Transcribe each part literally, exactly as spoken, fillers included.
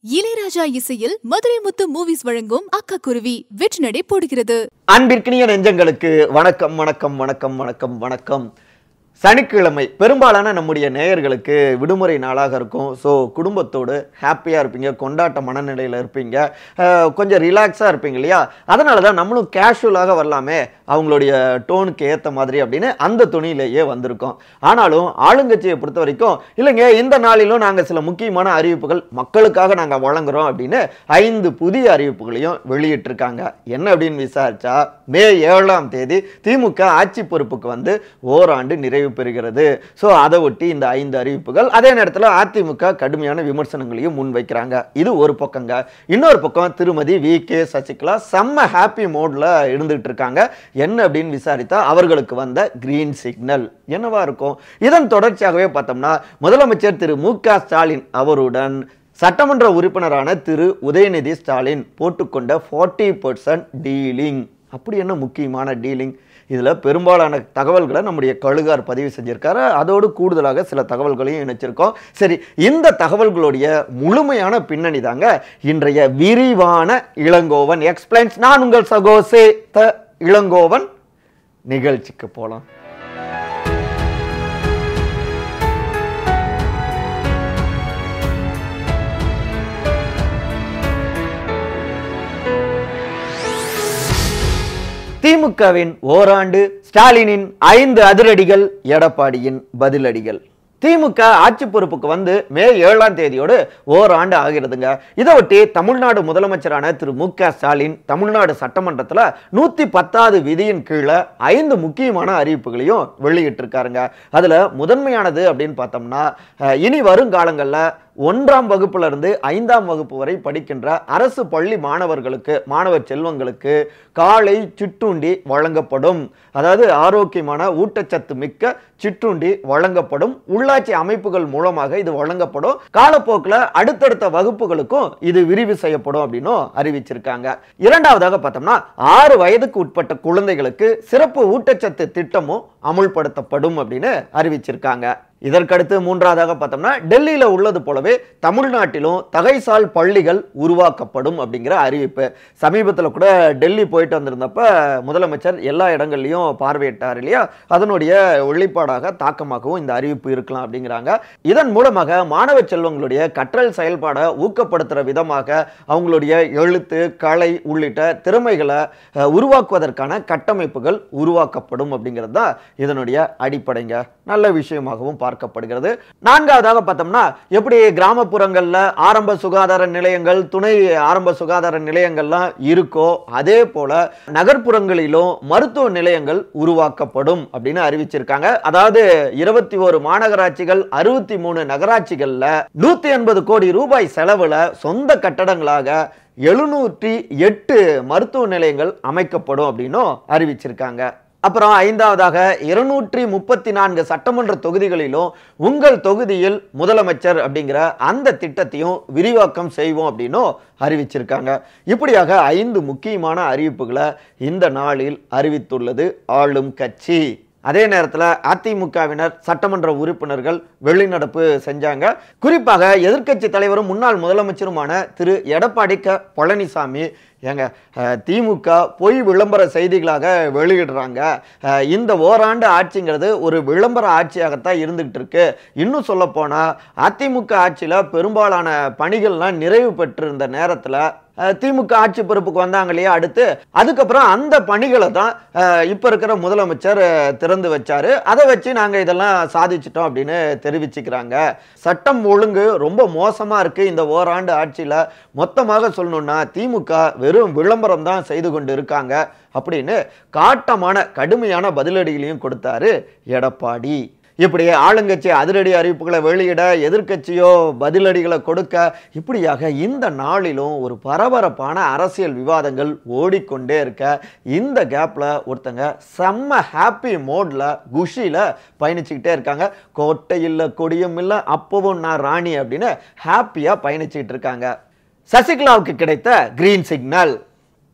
இளையராஜா இசையில் மதுரை முத்து மூவிஸ் வழங்கும் அக்கா குருவி வெற்றி நடை போடுகிறது. அன்பிற்கினிய நெஞ்சங்களுக்கு வணக்கம் வணக்கம் வணக்கம் வணக்கம் வணக்கம். சனிக்கிழமை பெரும்பாலான நம்முடைய நேயர்களுக்கு விடுமுறை நாளாக இருக்கும். ஸோ குடும்பத்தோடு ஹாப்பியாக இருப்பீங்க, கொண்டாட்ட மனநிலையில் இருப்பீங்க, கொஞ்சம் ரிலாக்ஸாக இருப்பீங்க இல்லையா? அதனால தான் நம்மளும் கேஷுவலாக வரலாமே அவங்களுடைய டோனுக்கு ஏற்ற மாதிரி அப்படின்னு அந்த துணியிலேயே வந்திருக்கோம். ஆனாலும் ஆளுங்கட்சியை பொறுத்த வரைக்கும் இல்லைங்க, இந்த நாளிலும் நாங்கள் சில முக்கியமான அறிவிப்புகள் மக்களுக்காக நாங்கள் வழங்குறோம் அப்படின்னு ஐந்து புதிய அறிவிப்புகளையும் வெளியிட்டிருக்காங்க. என்ன அப்படின்னு விசாரிச்சா, மே ஏழாம் தேதி திமுக ஆட்சி பொறுப்புக்கு வந்து ஓராண்டு நிறைவு பெறுகிறது. சோ அதை ஒட்டி இந்த ஐந்து அறிவிப்புகள். அதே நேரத்தில் அதிமுக கடுமையான விமர்சனங்களையும் முன்வைக்கிறாங்க. இது ஒரு பக்கங்க. இன்னொரு பக்கம் திருமதி வி கே சசிகலா செம்ம ஹாப்பி மோட்ல இருந்துட்டு இருக்காங்க. என்ன அப்படின்னு விசாரித்தா அவர்களுக்கு வந்த கிரீன் சிக்னல் என்னவா இருக்கும்? இதன் தொடர்ச்சியாகவே பார்த்தோம்னா முதலமைச்சர் திரு மு க ஸ்டாலின் அவருடன் சட்டமன்ற உறுப்பினரான திரு உதயநிதி ஸ்டாலின் போட்டுக்கொண்ட நாற்பது பர்சன்ட் டீலிங். அப்படி என்ன முக்கியமான டீலிங்? இதில் பெரும்பாலான தகவல்களை நம்முடைய கழுகார் பதிவு செஞ்சிருக்காரு. அதோடு கூடுதலாக சில தகவல்களையும் இணைச்சிருக்கோம். சரி, இந்த தகவல்களுடைய முழுமையான பின்னணி தாங்க இன்றைய விரிவான இளங்கோவன் எக்ஸ்பிளைன்ஸ். நான் உங்கள் சகோசே த இளங்கோவன். நிகழ்ச்சிக்கு போலாம். திமுகவின் ஓராண்டு, ஸ்டாலினின் ஐந்து அதிரடிகள், எடப்பாடியின் பதிலடிகள். திமுக ஆட்சி பொறுப்புக்கு வந்து மே ஏழாம் தேதியோடு ஓராண்டு ஆகிறதுங்க. இதை ஒட்டி தமிழ்நாடு முதலமைச்சரான திரு மு க ஸ்டாலின் தமிழ்நாடு சட்டமன்றத்தில் நூத்தி பத்தாவது விதியின் கீழே ஐந்து முக்கியமான அறிவிப்புகளையும் வெளியிட்டிருக்காருங்க. அதுல முதன்மையானது அப்படின்னு பார்த்தோம்னா, இனி வருங்காலங்களில் ஒன்றாம் வகுப்புல இருந்து ஐந்தாம் வகுப்பு வரை படிக்கின்ற அரசு பள்ளி மாணவர்களுக்கு, மாணவர் செல்வங்களுக்கு காலை சிற்றுண்டி வழங்கப்படும். அதாவது ஆரோக்கியமான ஊட்டச்சத்து மிக்க சிற்றுண்டி வழங்கப்படும். உள்ளாட்சி அமைப்புகள் மூலமாக இது வழங்கப்படும். காலப்போக்கில் அடுத்தடுத்த வகுப்புகளுக்கும் இது விரிவு செய்யப்படும் அப்படின்னு அறிவிச்சிருக்காங்க. இரண்டாவதாக பார்த்தோம்னா, ஆறு வயதுக்கு உட்பட்ட குழந்தைகளுக்கு சிறப்பு ஊட்டச்சத்து திட்டமும் அமுல்படுத்தப்படும் அப்படின்னு அறிவிச்சிருக்காங்க. இதற்கடுத்து மூன்றாவதாக பார்த்தோம்னா, டெல்லியில உள்ளது போலவே தமிழ்நாட்டிலும் தகைசால் பள்ளிகள் உருவாக்கப்படும் அப்படிங்கிற அறிவிப்பு. சமீபத்தில் கூட டெல்லி போயிட்டு வந்திருந்தப்ப முதலமைச்சர் எல்லா இடங்கள்லையும் பார்வையிட்டார் இல்லையா? அதனுடைய வெளிப்பாடாக தாக்கமாகவும் இந்த அறிவிப்பு இருக்கலாம் அப்படிங்கிறாங்க. இதன் மூலமாக மாணவ செல்வங்களுடைய கற்றல் செயல்பாடை ஊக்கப்படுத்துற விதமாக அவங்களுடைய எழுத்து, கலை உள்ளிட்ட திறமைகளை உருவாக்குவதற்கான கட்டமைப்புகள் உருவாக்கப்படும் அப்படிங்கிறது தான் இதனுடைய அடிப்படைங்க. நல்ல விஷயமாகவும் பார்க்கப்படுகிறது. நான்காவதாக பார்த்தோம்னா, எப்படி கிராமப்புறங்கள்ல ஆரம்ப சுகாதார நிலையங்கள், துணை ஆரம்ப சுகாதார நிலையங்கள்லாம் இருக்கோ அதே போல நகர்ப்புறங்களிலும் மருத்துவ நிலையங்கள் உருவாக்கப்படும் அப்படின்னு அறிவிச்சிருக்காங்க. அதாவது இருபத்தி ஒரு மாநகராட்சிகள், அறுபத்தி மூணு நகராட்சிகள்ல நூத்தி எண்பது கோடி ரூபாய் செலவுல சொந்த கட்டடங்களாக எழுநூற்றி எட்டு மருத்துவ நிலையங்கள் அமைக்கப்படும் அப்படின்னும் அறிவிச்சிருக்காங்க. அப்புறம் ஐந்தாவதாக இருநூற்றி முப்பத்தி நான்கு சட்டமன்ற தொகுதிகளிலும் உங்கள் தொகுதியில் முதலமைச்சர் அப்படிங்கிற அந்த திட்டத்தையும் விரிவாக்கம் செய்வோம் அப்படின்னும் அறிவிச்சிருக்காங்க. இப்படியாக ஐந்து முக்கியமான அறிவிப்புகளை இந்த நாளில் அறிவித்துள்ளது ஆளும் கட்சி. அதே நேரத்தில் அதிமுகவினர் சட்டமன்ற உறுப்பினர்கள் வெளிநடப்பு செஞ்சாங்க. குறிப்பாக எதிர்க்கட்சி தலைவரும் முன்னாள் முதலமைச்சருமான திரு எடப்பாடி க பழனிசாமி, ஏங்க திமுக பொய் விளம்பர செய்திகளாக வெளியிடுறாங்க, இந்த ஓராண்டு ஆட்சிங்கிறது ஒரு விளம்பர ஆட்சியாகத்தான் இருந்துகிட்டு இருக்கு. இன்னும் சொல்ல போனா அதிமுக ஆட்சியில பெரும்பாலான பணிகள்லாம் நிறைவு பெற்றிருந்த நேரத்தில் திமுக ஆட்சி பொறுப்புக்கு வந்தாங்க இல்லையா? அடுத்து அதுக்கப்புறம் அந்த பணிகளை தான் இப்ப இருக்கிற முதலமைச்சர் திறந்து வச்சாரு. அதை வச்சு நாங்க இதெல்லாம் சாதிச்சிட்டோம் அப்படின்னு தெரிவிச்சுக்கிறாங்க. சட்டம் ஒழுங்கு ரொம்ப மோசமா இருக்கு இந்த ஓராண்டு ஆட்சியில. மொத்தமாக சொல்லணும்னா திமுக வெறும் விளம்பரம் தான் செய்து கொண்டு இருக்காங்க அப்படின்னு காட்டமான கடுமையான பதிலடிகளையும் கொடுத்தாரு எடப்பாடி. இப்படி ஆளுங்கட்சி அதிரடி அறிவிப்புகளை வெளியிட, எதிர்கட்சியோ பதிலடிகளை கொடுக்க, இப்படியாக இந்த நாளிலும் ஒரு பரபரப்பான அரசியல் விவாதங்கள் ஓடிக்கொண்டே இருக்க, இந்த கேப்ல ஒருத்தங்க செம்ம ஹாப்பி மோட்ல குஷியில பயணிச்சுக்கிட்டே இருக்காங்க. கோட்டை இல்லை, கொடியும் இல்லை, அப்பவும் நான் ராணி அப்படின்னு ஹாப்பியா பயணிச்சுக்கிட்டு இருக்காங்க. சசிகலாவுக்கு கிடைத்த கிரீன் சிக்னல்.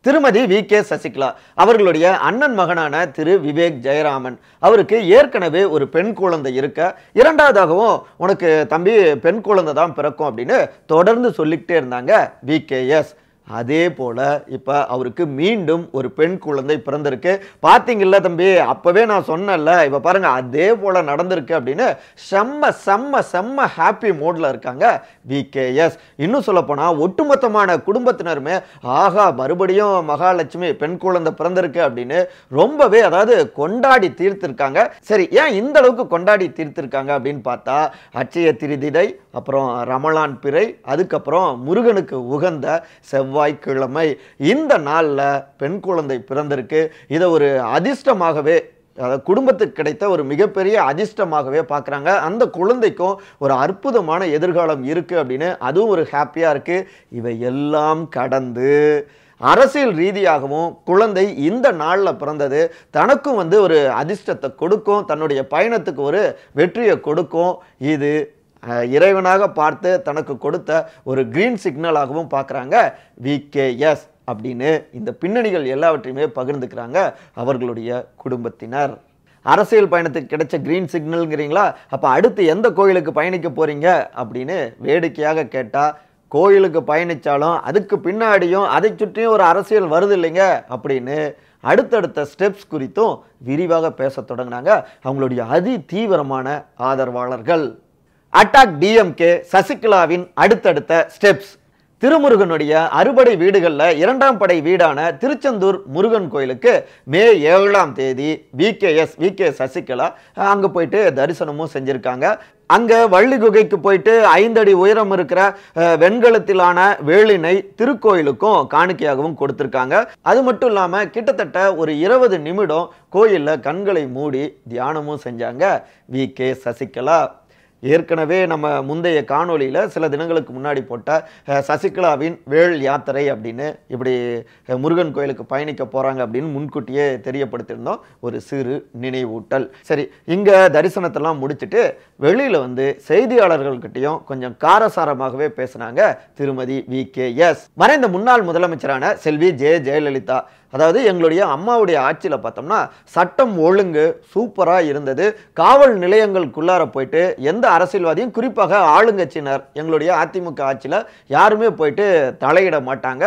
திருமதி வி கே சசிகலா அவர்களுடைய அண்ணன் மகனான திரு விவேக் ஜெயராமன் அவருக்கு ஏற்கனவே ஒரு பெண் குழந்தை இருக்க, இரண்டாவதாகவும் உனக்கு தம்பி பெண் குழந்தை தான் பிறக்கும் அப்படின்னு தொடர்ந்து சொல்லிக்கிட்டே இருந்தாங்க வி கே எஸ். அதே போல இப்ப அவருக்கு மீண்டும் ஒரு பெண் குழந்தை பிறந்திருக்கு. பாத்தீங்கல்ல தம்பி, அப்பவே நான் சொன்னேன்ல, இப்ப பாருங்க அதே போல நடந்திருக்கு அப்படின்னு செம்ம செம்ம செம்ம ஹாப்பி மோட்ல இருக்காங்க வி கே எஸ். இன்னும் சொல்ல போனா ஒட்டுமொத்தமான குடும்பத்தினருமே ஆகா மறுபடியும் மகாலட்சுமி பெண் குழந்தை பிறந்திருக்கு அப்படின்னு ரொம்பவே அதாவது கொண்டாடி தீர்த்திருக்காங்க. சரி, ஏன் இந்த அளவுக்கு கொண்டாடி தீர்த்திருக்காங்க அப்படின்னு பார்த்தா, அட்சய திருதிதை, அப்புறம் ரமலான் பிறை, அதுக்கப்புறம் முருகனுக்கு உகந்த செவ்வாய்க்கிழமை, இந்த நாள்ல பெண் குழந்தை பிறந்திருக்கு. இதை ஒரு அதிர்ஷ்டமாகவே, குடும்பத்துக்கு கிடைத்த ஒரு மிகப்பெரிய அதிர்ஷ்டமாகவே பார்க்குறாங்க. அந்த குழந்தைக்கும் ஒரு அற்புதமான எதிர்காலம் இருக்கு அப்படின்னு அதுவும் ஒரு ஹாப்பியா இருக்கு. இவை எல்லாம் கடந்து அரசியல் ரீதியாகவும் குழந்தை இந்த நாளில் பிறந்தது தனக்கும் வந்து ஒரு அதிர்ஷ்டத்தை கொடுக்கும், தன்னுடைய பயணத்துக்கு ஒரு வெற்றியை கொடுக்கும். இது இறைவனாக பார்த்து தனக்கு கொடுத்த ஒரு கிரீன் சிக்னலாகவும் பார்க்குறாங்க வி கே எஸ் அப்படின்னு இந்த பின்னணிகள் எல்லாவற்றையுமே பகிர்ந்துக்கிறாங்க அவர்களுடைய குடும்பத்தினர். அரசியல் பயணத்துக்கு கிடைச்ச கிரீன் சிக்னல்ங்கிறீங்களா, அப்போ அடுத்து எந்த கோயிலுக்கு பயணிக்க போறீங்க அப்படின்னு வேடிக்கையாக கேட்டால், கோயிலுக்கு பயணித்தாலும் அதுக்கு பின்னாடியும் அதை சுற்றியும் ஒரு அரசியல் வருது இல்லைங்க அப்படின்னு அடுத்தடுத்த ஸ்டெப்ஸ் குறித்தும் விரிவாக பேச தொடங்கினாங்க அவங்களுடைய அதி தீவிரமான ஆதரவாளர்கள். அட்டாக் டி எம் கே சசிகலாவின் அடுத்தடுத்த ஸ்டெப்ஸ். திருமுருகனுடைய அறுபடை வீடுகளில் இரண்டாம் படை வீடான திருச்செந்தூர் முருகன் கோயிலுக்கு மே ஏழாம் தேதி V K S V K Sasikala அங்கே போயிட்டு தரிசனமும் செஞ்சுருக்காங்க. அங்கே வள்ளி குகைக்கு போயிட்டு ஐந்தடி உயரம் இருக்கிற வெண்கலத்திலான வேளினை திருக்கோயிலுக்கும் காணிக்கையாகவும் கொடுத்துருக்காங்க. அது மட்டும் இல்லாமல் கிட்டத்தட்ட ஒரு இருபது நிமிடம் கோயிலில் கண்களை மூடி தியானமும் செஞ்சாங்க வி கே சசிகலா. ஏற்கனவே நம்ம முந்தைய காணொலியில் சில தினங்களுக்கு முன்னாடி போட்ட சசிகலாவின் வேள் யாத்திரை அப்படின்னு இப்படி முருகன் கோயிலுக்கு பயணிக்க போகிறாங்க அப்படின்னு முன்கூட்டியே தெரியப்படுத்தியிருந்தோம், ஒரு சிறு நினைவூட்டல். சரி, இங்கே தரிசனத்தெல்லாம் முடிச்சுட்டு வெளியில் வந்து செய்தியாளர்கள்கிட்டையும் கொஞ்சம் காரசாரமாகவே பேசினாங்க திருமதி வி கே எஸ். மறைந்த முன்னாள் முதலமைச்சரான செல்வி ஜெ ஜெயலலிதா, அதாவது எங்களுடைய அம்மாவுடைய ஆட்சியில் பார்த்தோம்னா சட்டம் ஒழுங்கு சூப்பராக இருந்தது. காவல் நிலையங்களுக்குள்ளார போயிட்டு எந்த அரசியல்வாதியும் குறிப்பாக ஆளுங்கட்சியினர் எங்களுடைய அதிமுக ஆட்சியில் யாருமே போயிட்டு தலையிட மாட்டாங்க.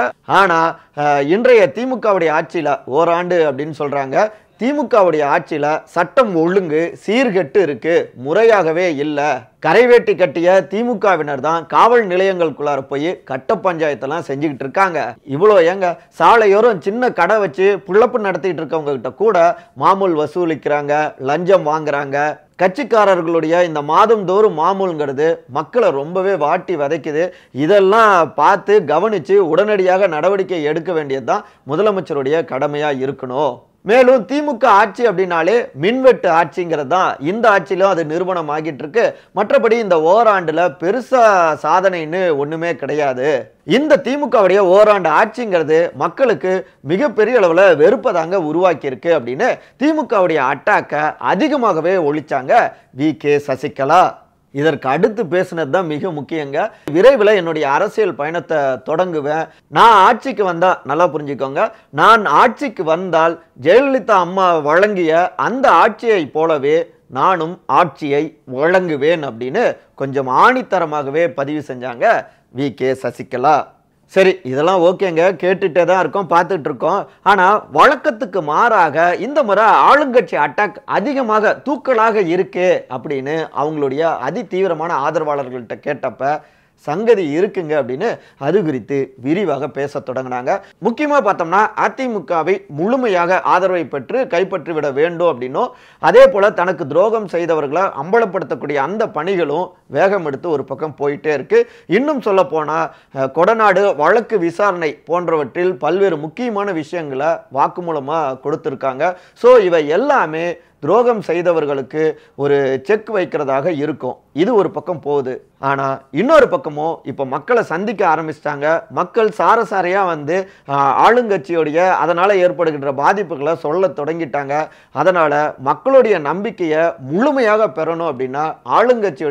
ஆனால் இன்றைய திமுகவுடைய ஆட்சியில் ஓராண்டு அப்படின்னு சொல்கிறாங்க. திமுகவுடைய ஆட்சியில் சட்டம் ஒழுங்கு சீர்கெட்டு இருக்கு, முறையாகவே இல்லை. கரைவேட்டி கட்டிய திமுகவினர் தான் காவல் நிலையங்களுக்குள்ளார போய் கட்ட பஞ்சாயத்தெல்லாம் செஞ்சுக்கிட்டு இருக்காங்க. இவ்வளோ ஏங்க, சாலையோரம் சின்ன கடை வச்சு புள்ளப்பு நடத்திட்டு இருக்கவங்க கிட்ட கூட மாமூல் வசூலிக்கிறாங்க, லஞ்சம் வாங்குறாங்க. கட்சிக்காரர்களுடைய இந்த மாதந்தோறும் மாமூல்ங்கிறது மக்களை ரொம்பவே வாட்டி வதைக்குது. இதெல்லாம் பார்த்து கவனித்து உடனடியாக நடவடிக்கை எடுக்க வேண்டியது தான் முதலமைச்சருடைய கடமையாக இருக்கணும். மேலும் திமுக ஆட்சி அப்படின்னாலே மின்வெட்டு ஆட்சிங்கிறது தான் இந்த ஆட்சியிலும் அது நிறுவனம் ஆகிட்டு இருக்கு. மற்றபடி இந்த ஓராண்டுல பெருசா சாதனைன்னு ஒண்ணுமே கிடையாது. இந்த திமுகவுடைய ஓராண்டு ஆட்சிங்கிறது மக்களுக்கு மிகப்பெரிய அளவுல வெறுப்பதாங்க உருவாக்கி இருக்கு அப்படின்னு திமுகவுடைய அட்டாக்க அதிகமாகவே ஒழிச்சாங்க வி கே சசிகலா. இதற்கு அடுத்து பேசினது தான் மிக முக்கியங்க. விரைவில் என்னுடைய அரசியல் பயணத்தை தொடங்குவேன். நான் ஆட்சிக்கு வந்தா, நல்லா புரிஞ்சுக்கோங்க, நான் ஆட்சிக்கு வந்தால் ஜெயலலிதா அம்மா வழங்கிய அந்த ஆட்சியை போலவே நானும் ஆட்சியை வழங்குவேன் அப்படின்னு கொஞ்சம் ஆணித்தரமாகவே பதிவு செஞ்சாங்க வி கே சசிகலா. சரி, இதெல்லாம் ஓகேங்க, கேட்டுட்டே தான் இருக்கோம், பார்த்துட்டு இருக்கோம். ஆனால் வழக்கத்துக்கு மாறாக இந்த முறை ஆளுங்கட்சி அட்டாக் அதிகமாக தூக்கலாக இருக்கு அப்படின்னு அவங்களுடைய அதி தீவிரமான ஆதரவாளர்கள்ட்ட கேட்டப்ப சங்கதி இருக்குங்க அப்படின்னு அது குறித்து விரிவாக பேச தொடங்கினாங்க. முக்கியமாக பார்த்தோம்னா அதிமுகவை முழுமையாக ஆதரவை பெற்று கைப்பற்றி விட வேண்டும் அப்படின்னும், அதே போல தனக்கு துரோகம் செய்தவர்களை அம்பலப்படுத்தக்கூடிய அந்த பணிகளும் வேகம் எடுத்து ஒரு பக்கம் போயிட்டே இருக்கு. இன்னும் சொல்ல போனா கொடநாடு வழக்கு விசாரணை போன்றவற்றில் பல்வேறு முக்கியமான விஷயங்களை வாக்குமூலமா கொடுத்திருக்காங்க. ஸோ இவை எல்லாமே துரோகம் செய்தவர்களுக்கு ஒரு செக் வைக்கிறதாக இருக்கும். இது ஒரு பக்கம் போகுது. ஆனா இன்னொரு பக்கமும் இப்ப மக்களை சந்திக்க ஆரம்பிச்சிட்டாங்க. மக்கள் சாரசாரையா வந்து ஆளுங்கட்சியோடைய அதனால ஏற்படுகின்ற பாதிப்புகளை சொல்ல தொடங்கிட்டாங்க. அதனால மக்களுடைய நம்பிக்கையை முழுமையாக பெறணும் அப்படின்னா ஆளுங்கட்சியோடைய தவறு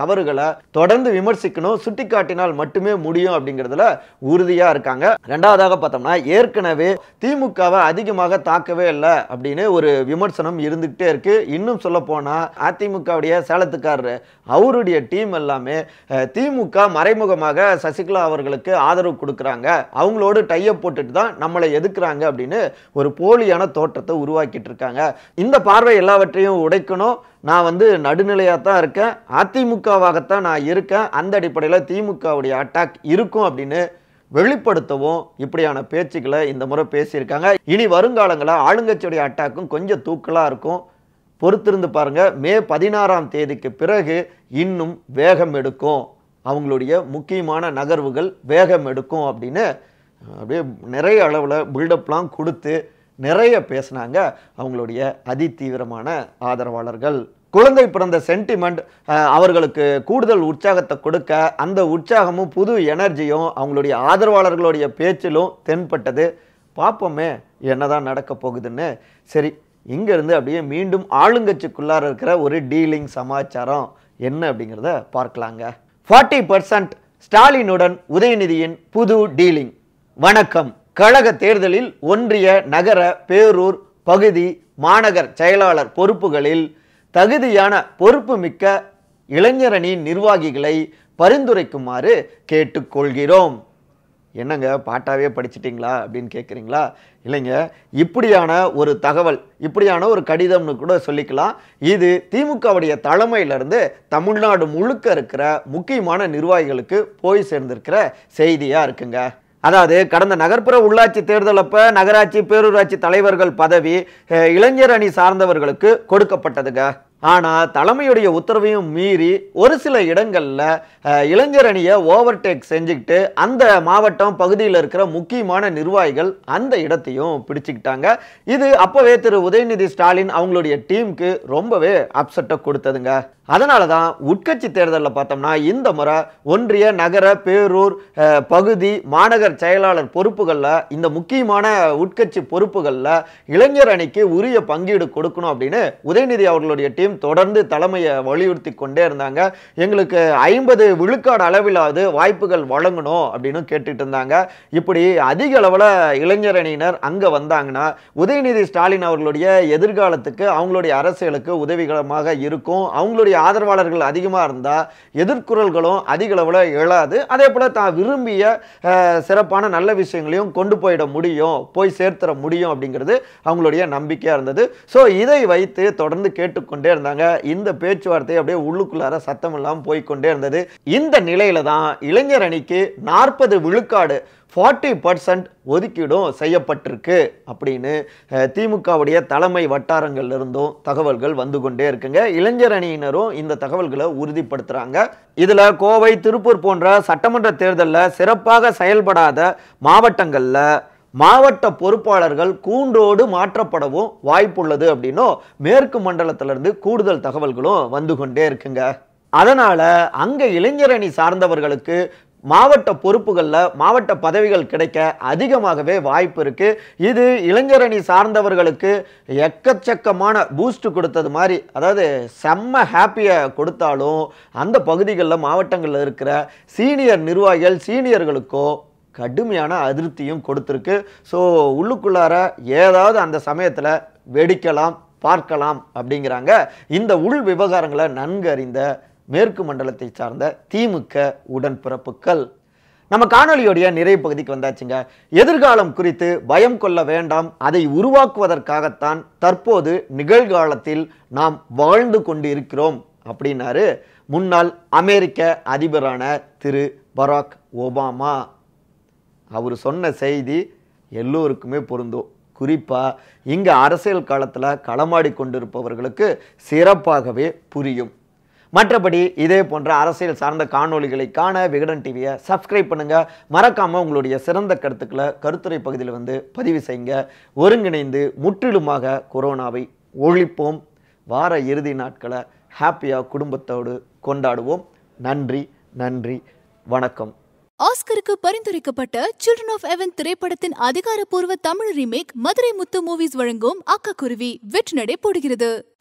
தவறுகளை தொடர்ந்து விமர்சிக்கணும், சுட்டிக்காட்டினால் மட்டுமே முடியும் அப்படிங்கிறதுல உறுதியா இருக்காங்க. ரெண்டாவதாக பார்த்தோம்னா ஏற்கனவே திமுகவை அதிகமாக தாக்கவே இல்லை அப்படின்னு ஒரு விமர்சனம் இருந்துகிட்டே இருக்கு. இன்னும் சொல்ல போனா அதிமுகவுடைய சேலத்துக்காரர் அவருடைய டீம் எல்லாமே திமுக மறைமுகமாக சசிகலா அவர்களுக்கு ஆதரவு கொடுக்குறாங்க, அவங்களோடு டைப் போட்டுட்டு தான் நம்மளை எதுக்குறாங்க அப்படின்னு ஒரு போலியான தோற்றத்தை உருவாக்கிட்டு இருக்காங்க. இந்த பார்வை எல்லாவற்றையும் உடைக்கணும். நான் வந்து நடுநிலையாக தான் இருக்கேன், அதிமுகவாகத்தான் நான் இருக்கேன், அந்த அடிப்படையில் திமுகவுடைய அட்டாக் இருக்கும் அப்படின்னு வெளிப்படுத்தவும் இப்படியான பேச்சுக்களை இந்த முறை பேசியிருக்காங்க. இனி வருங்காலங்களில் ஆளுங்கட்சியுடைய அட்டாக்கும் கொஞ்சம் தூக்கலாக இருக்கும். பொறுத்திருந்து பாருங்க. மே பதினாறாம் தேதிக்கு பிறகு இன்னும் வேகம் எடுக்கும், அவங்களுடைய முக்கியமான நகர்வுகள் வேகம் எடுக்கும் அப்படின்னு அப்படியே நிறைய அளவில் பில்டப்லாம் கொடுத்து நிறைய பேசினாங்க அவங்களுடைய அதிதீவிரமான ஆதரவாளர்கள். குழந்தை பிறந்த சென்டிமெண்ட் அவர்களுக்கு கூடுதல் உற்சாகத்தை கொடுக்க அந்த உற்சாகமும் புது எனர்ஜியும் அவங்களுடைய ஆதரவாளர்களுடைய பேச்சிலும் தென்பட்டது. பார்ப்போமே என்னதான் நடக்க போகுதுன்னு. சரி, இங்கேருந்து அப்படியே மீண்டும் ஆளுங்கட்சிக்குள்ளார இருக்கிற ஒரு டீலிங் சமாச்சாரம் என்ன அப்படிங்கிறத பார்க்கலாங்க. ஃபார்ட்டி பர்சன்ட் ஸ்டாலினுடன் உதயநிதியின் புது டீலிங். வணக்கம். கழக தேர்தலில் ஒன்றிய, நகர, பேரூர், பகுதி, மாநகர் செயலாளர் பொறுப்புகளில் தகுதியான பொறுப்பு மிக்க இளைஞரணி நிர்வாகிகளை பரிந்துரைக்குமாறு கேட்டுக்கொள்கிறோம். என்னங்க பாட்டாவே படிச்சிட்டிங்களா அப்படின்னு கேட்குறீங்களா? இல்லைங்க, இப்படியான ஒரு தகவல், இப்படியான ஒரு கடிதம்னு கூட சொல்லிக்கலாம். இது திமுகவுடைய தலைமையிலிருந்து தமிழ்நாடு முழுக்க இருக்கிற முக்கியமான நிர்வாகிகளுக்கு போய் சேர்ந்திருக்கிற செய்தியா இருக்குங்க. அதாவது கடந்த நகர்ப்புற உள்ளாட்சி தேர்தல் அப்ப நகராட்சி பேரூராட்சி தலைவர்கள் பதவி இளைஞர் அணி சார்ந்தவர்களுக்கு கொடுக்கப்பட்டதுங்க. ஆனா தலைமையுடைய உத்தரவையும் மீறி ஒரு சில இடங்கள்ல இளைஞர் அணியை ஓவர்டேக் செஞ்சுக்கிட்டு அந்த மாவட்டம் பகுதியில் இருக்கிற முக்கியமான நிர்வாகிகள் அந்த இடத்தையும் பிடிச்சுக்கிட்டாங்க. இது அப்பவே திரு உதயநிதி ஸ்டாலின் அவங்களுடைய டீமுக்கு ரொம்பவே அப்செட்டை கொடுத்ததுங்க. அதனாலதான் உட்கட்சி தேர்தலில் பார்த்தோம்னா இந்த முறை ஒன்றிய, நகர, பேரூர், பகுதி, மாநகர் செயலாளர் பொறுப்புகளில், இந்த முக்கியமான உட்கட்சி பொறுப்புகளில் இளைஞர் அணிக்கு உரிய பங்கீடு கொடுக்கணும் அப்படின்னு உதயநிதி அவர்களுடைய டீம் தொடர்ந்து தலைமையை வலியுறுத்தி கொண்டே இருந்தாங்க. எங்களுக்கு ஐம்பது விழுக்காடு அளவிலாவது வாய்ப்புகள் வழங்கணும் அப்படின்னு கேட்டுட்டு இருந்தாங்க. இப்படி அதிக அளவில் இளைஞர் அணியினர் அங்கே வந்தாங்கன்னா உதயநிதி ஸ்டாலின் அவர்களுடைய எதிர்காலத்துக்கு, அவங்களுடைய அரசியலுக்கு உதவிகரமாக இருக்கும். அவங்களுடைய ஆதரவாளர்கள் அதிகமாக இருந்தால் எதிர்குறல்களும் அதிக அளவில் எழாது. அதே போல தான் விரும்பிய சிறப்பான நல்ல விஷயங்களையும் கொண்டு போயிட முடியும், போய் சேர்த்துட முடியும் அப்படிங்கிறது அவங்களுடைய நம்பிக்கையாக இருந்தது. ஸோ இதை வைத்து தொடர்ந்து கேட்டுக்கொண்டே இருந்தாங்க. இந்த பேச்சுவார்த்தை அப்படியே உள்ளுக்குள்ளார சத்தம் இல்லாமல் போய்கொண்டே இருந்தது. இந்த நிலையில தான் இளைஞர் அணிக்கு நாற்பது விழுக்காடு ஃபார்ட்டி பர்சன்ட் ஒதுக்கீடும் செய்யப்பட்டிருக்கு அப்படின்னு திமுகவுடைய தலைமை வட்டாரங்கள் இருந்தும் தகவல்கள் வந்து கொண்டே இருக்குங்க. இளைஞர் அணியினரும் இந்த தகவல்களை உறுதிப்படுத்துறாங்க. இதுல கோவை, திருப்பூர் போன்ற சட்டமன்ற தேர்தலில் சிறப்பாக செயல்படாத மாவட்டங்கள்ல மாவட்ட பொறுப்பாளர்கள் கூண்டோடு மாற்றப்படவும் வாய்ப்புள்ளது அப்படின்னும் மேற்கு மண்டலத்திலிருந்து கூடுதல் தகவல்களும் வந்து கொண்டே இருக்குங்க. அதனால அங்க இளைஞர் அணி சார்ந்தவர்களுக்கு மாவட்ட பொறுப்புகளில் மாவட்ட பதவிகள் கிடைக்க அதிகமாகவே வாய்ப்பு இருக்கு. இது இளைஞர் அணி சார்ந்தவர்களுக்கு எக்கச்சக்கமான பூஸ்ட் கொடுத்தது மாதிரி, அதாவது செம்ம ஹாப்பியை கொடுத்தாலும் அந்த பகுதிகளில் மாவட்டங்களில் இருக்கிற சீனியர் நிர்வாகிகள் சீனியர்களுக்கோ கடுமையான அதிருப்தியும் கொடுத்துருக்கு. ஸோ உள்ளுக்குள்ளார ஏதாவது அந்த சமயத்தில் வெடிக்கலாம், பார்க்கலாம் அப்படிங்கிறாங்க இந்த உள் விவகாரங்களை நன்கு அறிந்த மேற்கு மண்டலத்தை சார்ந்த திமுக உடன்பிறப்புகள். நம்ம காணொலியோடைய நிறைவு பகுதிக்கு வந்தாச்சுங்க. எதிர்காலம் குறித்து பயம் கொள்ள வேண்டாம், அதை உருவாக்குவதற்காகத்தான் தற்போது நிகழ்காலத்தில் நாம் வாழ்ந்து கொண்டு இருக்கிறோம் அப்படின்னாரு முன்னாள் அமெரிக்க அதிபரான திரு பராக் ஒபாமா. அவர் சொன்ன செய்தி எல்லோருக்குமே பொருந்தும். குறிப்பாக இங்கே அரசியல் காலத்தில் களமாடி கொண்டிருப்பவர்களுக்கு சிறப்பாகவே புரியும். மற்றபடி இதே போன்ற அரசியல் சார்ந்த காணொளிகளை காண விகடன் டிவியை சப்ஸ்கிரைப் பண்ணுங்க. மறக்காம உங்களுடைய சிறந்த கருத்துக்களை கருத்துரை பகுதியில் வந்து பதிவு செய்யுங்க. ஒருங்கிணைந்து முற்றிலுமாக கொரோனாவை ஒழிப்போம். வார இறுதி நாட்களை ஹாப்பியாக குடும்பத்தோடு கொண்டாடுவோம். நன்றி, நன்றி, வணக்கம். ஆஸ்கருக்கு பரிந்துரைக்கப்பட்ட சில்ட்ரன் ஆஃப் ஹெவன் திரைப்படத்தின் அதிகாரப்பூர்வ தமிழ் ரீமேக் மதுரை முத்து மூவிஸ் வழங்கும் அக்கா குருவி வெற்றி நடை போடுகிறது.